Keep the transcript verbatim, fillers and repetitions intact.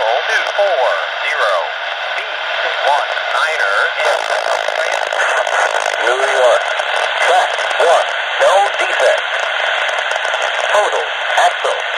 Vehicle two four zero B one niner and New York. Track one. No defect. Total. Axle.